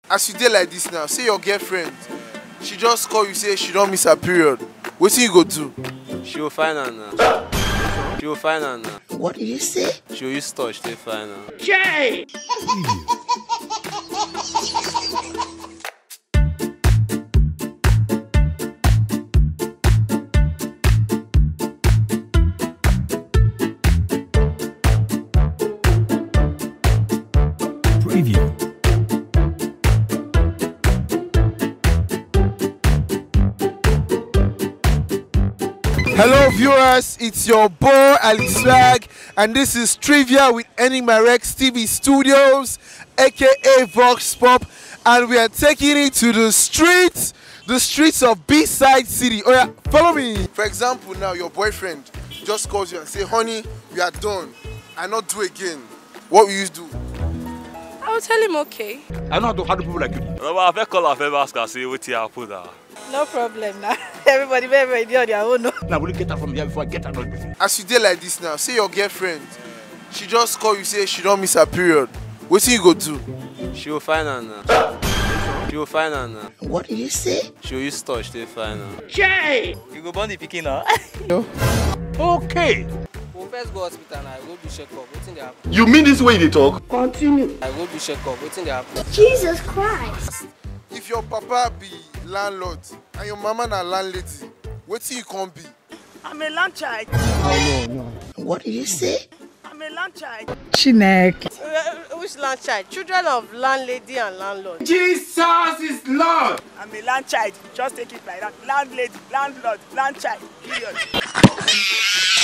As you dey like this now, say your girlfriend, she just call you say she don't miss her period. Wetin you go do? She will find her now. She will find her now. What did you say? She will use touch to find her. Jay! Preview. Hello viewers, it's your boy Ali Swag, and this is Trivia with EnigmarexTV Studios, aka Vox-Pop, and we are taking it to the streets of B-side city. Oh yeah, follow me. For example, now your boyfriend just calls you and say, honey, we are done, I not do again. What will you do? I will tell him okay. I know how to people like you. No, I call her favor ask her say what you have put her. No problem now. Everybody very on their own. Now will you get her from here before I get her everything? As you dey like this now, say your girlfriend, she just call you say she don't miss her period. Wetin you go do? She will find her now. She will find her now. What did you say? She will use touch to find her. Jay! You go born the pikin now. Okay. We'll first go hospital and I go do check up. What's in the happen? You mean this way they talk? Continue. I go do check up. What's in the happen? Jesus Christ! If your papa be landlord and your mama na landlady, wetin you can be? I'm a land child. Oh no. What did you say? I'm a land child. Chinek. Which land child? Children of landlady and landlord. Jesus is Lord. I'm a land child. Just take it like that. Landlady, landlord, land child. Period.